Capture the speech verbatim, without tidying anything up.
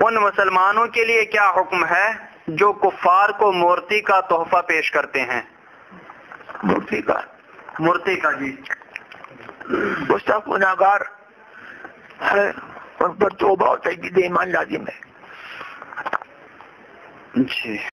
उन मुसलमानों के लिए क्या हुक्म है जो कुफ्फार को मूर्ति का तोहफा पेश करते हैं? मूर्ति का मूर्ति का जी। मुस्तक गुनाहगार है, उन पर तौबा और तजदीद ईमान लाजिम है जी।